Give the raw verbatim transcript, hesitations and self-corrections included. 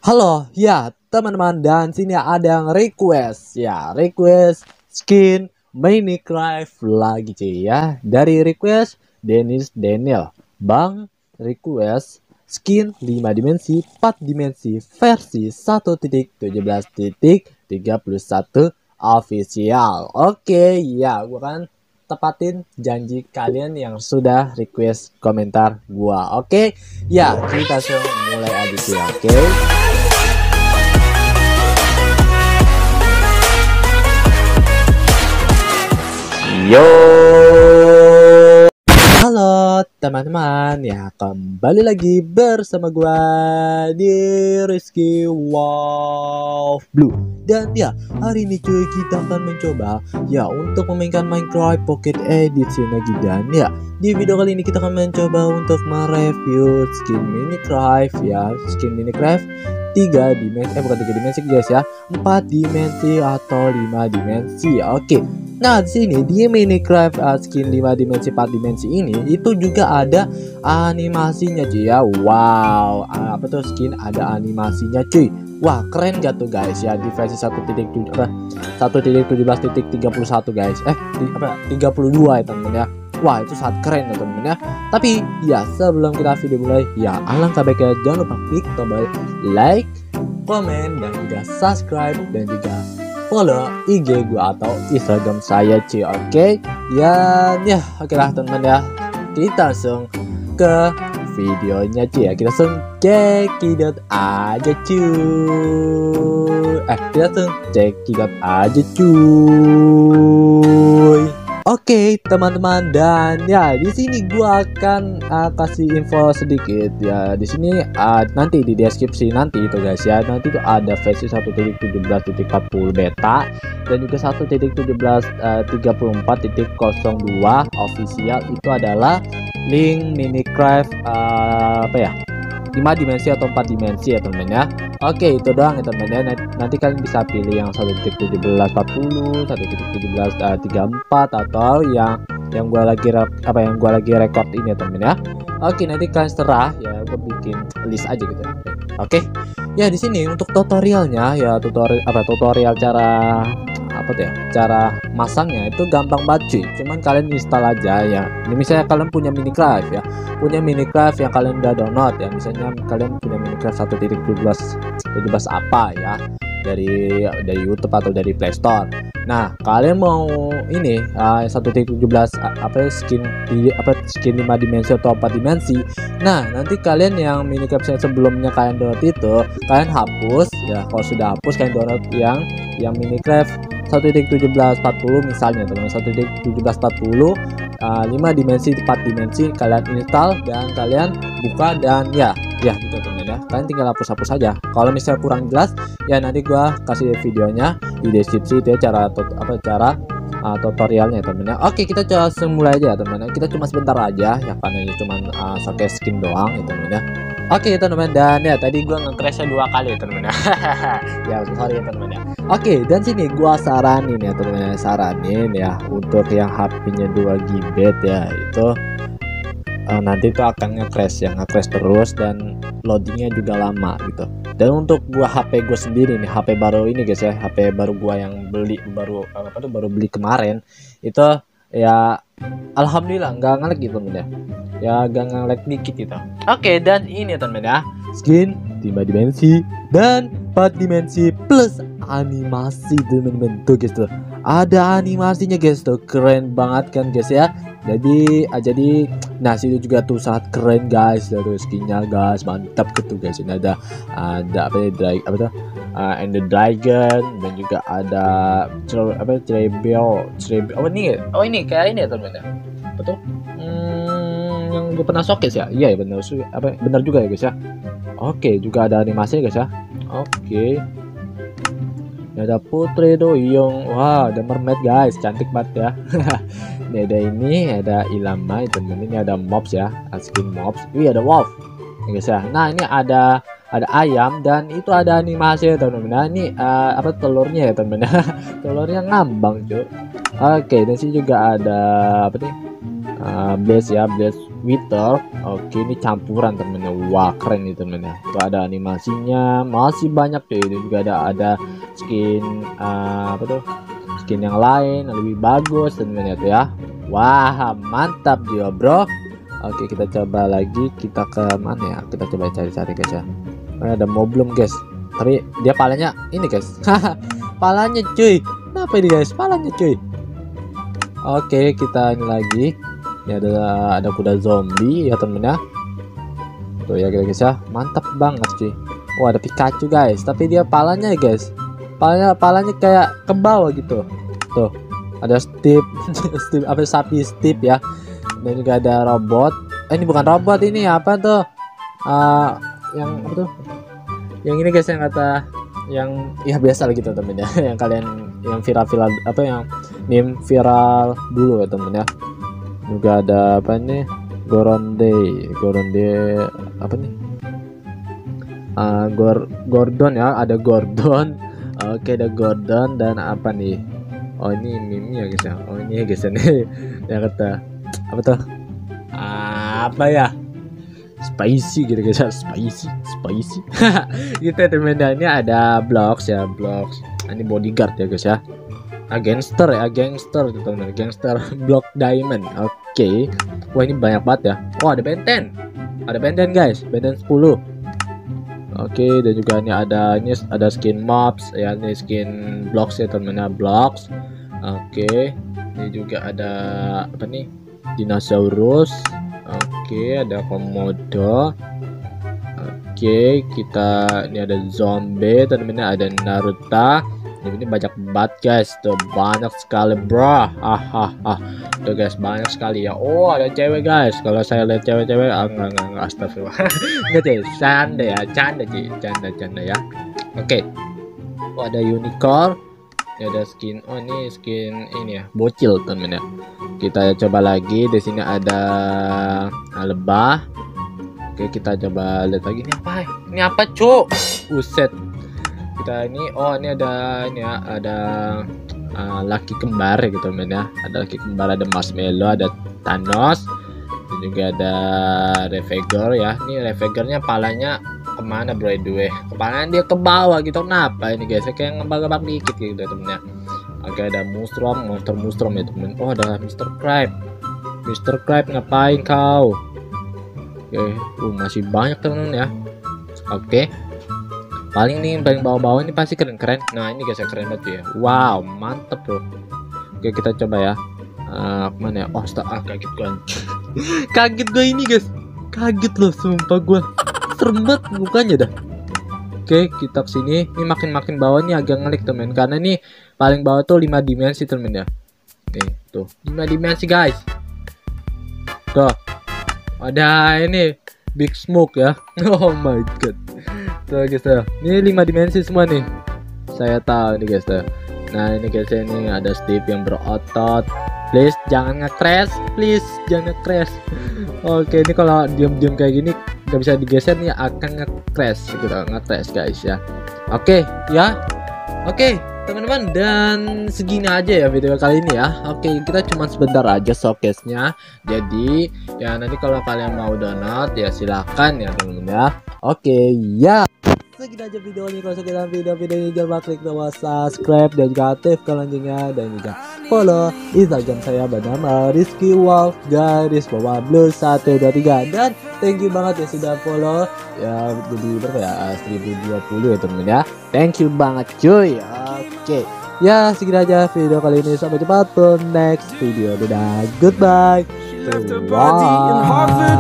Halo, ya teman-teman, dan sini ada yang request ya, request skin Minecraft lagi cuy ya. Dari request Dennis Daniel, Bang, request skin lima dimensi, empat dimensi versi satu titik tujuh belas titik tiga puluh satu official. Oke, ya gua kan tepatin janji kalian yang sudah request komentar gua. Oke, ya kita langsung mulai aja sih, oke. Yo, halo teman-teman ya, kembali lagi bersama gua di Rizky Wow Blue. Dan ya, hari ini cuy kita akan mencoba ya untuk memainkan Minecraft Pocket Edition lagi. Dan ya, di video kali ini kita akan mencoba untuk mereview skin Minecraft ya, skin Minecraft tiga dimensi, eh bukan tiga dimensi guys ya, empat dimensi atau lima dimensi. Oke. Nah, di sini di Minecraft uh, skin lima dimensi empat dimensi ini itu juga ada animasinya cuy ya. Wow, uh, apa tuh skin ada animasinya cuy. Wah, keren gak tuh guys ya, di versi satu titik tujuh belas titik tiga puluh satu guys. Eh, di, apa tiga puluh dua ya teman-teman ya. Wah, itu sangat keren ya teman-teman ya. Tapi ya, sebelum kita video mulai, ya alangkah baiknya jangan lupa klik tombol like, komen, dan juga subscribe, dan juga follow I G gua atau Instagram saya cuy. Oke okay? Ya, ya oke okay lah teman-teman ya, kita langsung ke videonya cuy ya. Kita langsung cekidot aja cuy. Eh kita langsung cekidot aja cuy. Oke okay, teman-teman, dan ya di sini gua akan uh, kasih info sedikit ya. Di sini uh, nanti di deskripsi nanti itu guys ya, nanti itu ada versi satu titik tujuh belas titik empat puluh beta dan juga satu titik tujuh belas titik tiga puluh empat titik nol dua official. Itu adalah link Minecraft uh, apa ya, lima dimensi atau empat dimensi ya teman-teman ya. Oke, itu doang ya teman-teman ya. Nanti kalian bisa pilih yang satu titik tujuh belas empat puluh, satu titik tujuh belas tiga puluh empat, atau yang yang gua lagi apa yang gua lagi record ini ya teman-teman ya. Oke, nanti kalian serah ya, gua bikin list aja gitu. Oke. Ya di sini untuk tutorialnya ya, tutorial apa tutorial cara apa tuh ya, cara masangnya itu gampang banget cuy. Cuman kalian install aja ya. Ini misalnya kalian punya Minecraft ya, punya Minecraft yang kalian udah download ya, misalnya kalian punya Minecraft satu titik tujuh belas apa ya, dari dari YouTube atau dari Play Store. Nah, kalian mau ini uh, satu titik tujuh belas uh, apa skin apa skin lima dimensi atau empat dimensi. Nah, nanti kalian yang Minecraft yang sebelumnya kalian download itu kalian hapus ya. Kalau sudah hapus, kalian download yang yang Minecraft satu titik tujuh belas empat puluh misalnya teman-teman, satu titik tujuh belas empat puluh uh, lima dimensi empat dimensi kalian install dan kalian buka, dan ya ya gitu teman-teman ya. Kalian tinggal hapus-hapus saja. Kalau misalnya kurang jelas ya, nanti gua kasih videonya di deskripsi itu ya, cara apa cara uh, tutorialnya teman-teman ya. Oke, kita coba langsung mulai aja ya teman-teman. Kita cuma sebentar aja ya, karena ini cuma uh, showcase skin doang ya teman-teman ya. Oke teman-teman, dan ya tadi gua nge-crashnya dua kali ya teman-teman ya. Ya sorry ya teman-teman ya. Oke, dan sini gua saranin ya teman-teman, saranin ya untuk yang H P-nya dua giga ya, itu uh, nanti itu akan nge-crash ya, nge-crash terus dan loadingnya juga lama gitu. Dan untuk gua H P gue sendiri nih, H P baru ini guys ya, H P baru gua yang beli baru apa tuh baru beli kemarin itu ya, alhamdulillah nggak nge-lag gitu teman ya. Ya gak nge-lag dikit gitu. Oke, dan ini teman ya, skin lima dimensi dan empat dimensi plus animasi teman-teman tuh guys tuh. Ada animasinya guys tuh, keren banget kan guys ya. Jadi ah, jadi nah situ juga tuh sangat keren guys, terus skinnya guys mantap gitu guys. Ini ada ada apa ya, drag apa tuh uh, and the dragon, dan juga ada apa cerebel cerebel oh ini oh ini kayak ini ya teman-teman ya. Betul. Hmm, yang gue pernah showcase ya. Iya ya, benar apa benar juga ya guys ya. Oke, juga ada animasi guys ya. Oke. Ini ada Putri Doyong. Wah, ada mermaid guys, cantik banget ya. Ini ada ini, ada Ilama, temen ini ada mobs ya, skin mobs. Wih, ada wolf. Ini guys ya. Nah, ini ada ada ayam dan itu ada animasi ya teman-teman. Nah, ini uh, apa telurnya ya teman-teman. Telurnya ngambang, cuy. Oke, dan sini juga ada apa nih? Uh, blaze ya, blaze Wither. Oke, ini campuran temennya. Wah, keren nih temennya. Tuh ada animasinya, masih banyak deh. Ini juga ada ada skin uh, apa tuh? Skin yang lain yang lebih bagus temennya tuh ya. Wah, mantap juga, bro. Oke, kita coba lagi. Kita ke mana ya? Kita coba cari-cari guys ya. Oh, ada moblum guys. Tapi dia palanya ini guys. Palanya cuy. Kenapa ini guys? Palanya cuy. Oke, kita ini lagi. Ini ada ada kuda zombie ya temennya. Tuh ya guys ya, mantap banget cuy. Wah, ada Pikachu guys, tapi dia palanya guys, palanya palanya kayak ke bawah gitu. Tuh ada Steve, Steve apa sapi Steve ya. Dan juga ada robot. Eh, ini bukan robot, ini apa tuh? Uh, yang apa tuh? Yang ini guys yang kata yang ya biasa lah gitu temen ya. Yang kalian yang viral-viral apa yang meme viral dulu ya temen ya. Juga ada apa nih, Goronde Goronde apa nih, uh, Gor Gordon ya, ada Gordon. Oke, ada Gordon dan apa nih, oh ini meme ya guys ya. Oh ini guys ini yang kata apa tuh, apa ya, spicy gitu guys ya, spicy spicy gitu temen-temen. Ini ada blocks ya, blocks ini bodyguard ya guys ya. Ah, gangster ya, gangster gitu teman, gangster block diamond. Oke, okay. Wah ini banyak banget ya. Oh, ada benten, ada benten guys, benten sepuluh. Oke, okay, dan juga ini ada ini ada skin mobs ya, ini skin blocks ya temennya, blocks. Oke, okay. Ini juga ada apa nih, dinosaurus. Oke, okay, ada komodo. Oke, okay, kita ini ada zombie temennya, ada Naruto. Ini banyak banget guys, tuh banyak sekali bro. Ah ah ah, tuh guys banyak sekali ya. Oh ada cewek guys. Kalau saya lihat cewek-cewek, ah, enggak enggak enggak, astagfirullah. Enggak deh, canda ya, canda sih, canda canda ya. Oke. Okay. Oh ada unicorn. Ini ada skin. Oh ini skin ini ya, bocil temen ya. Kita coba lagi. Di sini ada lebah. Oke, kita coba lihat lagi. Ini apa? Ini apa cuk? Uset. Kita ini, oh ini ada ini ya, ada uh, laki kembar ya gitu men ya. Ada laki kembar, ada marshmallow, ada Thanos, dan juga ada Revegor ya. Ini Revegornya palanya kemana bro, dua kepalanya dia ke bawah gitu. Kenapa ini guys, kayak ngebak-ngebak dikit gitu temen ya. Oke, ada Mushroom, monster Mushroom ya temen. Oh ada Mister Crab. Mister Crab ngapain kau? Oke, uh, masih banyak temen ya. Oke, paling nih paling bawah-bawah ini pasti keren-keren. Nah ini guys, keren banget ya. Wow, mantep bro. Oke, kita coba ya. Uh, mana ya? Oh, ah, kaget gue. Kaget gue ini guys. Kaget loh, sumpah gue. Serem banget mukanya dah. Oke, kita kesini. Ini makin-makin bawah nih agak ngelik temen, karena nih paling bawah tuh lima dimensi temen ya. Nih tuh lima dimensi guys. Tuh ada ini big smoke ya. Oh my god. Tuh guys ya, ini lima dimensi semua nih. Saya tahu nih guys tuh. Nah ini guys, ini ada Steve yang berotot. Please jangan nge-crash, please jangan nge-crash. Oke, ini kalau diam-diam kayak gini nggak bisa digeser nih, akan nge-crash gitu, nge-crash guys ya. Oke ya, oke teman-teman, dan segini aja ya video kali ini ya. Oke, kita cuma sebentar aja showcase-nya. Jadi ya nanti kalau kalian mau download ya silakan ya teman-teman ya. Oke ya, segini aja video ini. Kalau sekian video-video ini, jangan lupa klik tombol subscribe dan juga aktifkan loncengnya, dan juga follow Instagram saya bernama Rizky Wolf garis bawah blue satu dua tiga. Dan thank you banget ya sudah follow ya, jadi berapa ya, seribu dua puluh ya temen ya. Thank you banget cuy. Oke ya, segini aja video kali ini. Sampai jumpa tuh next video. Dadah, goodbye. Bye.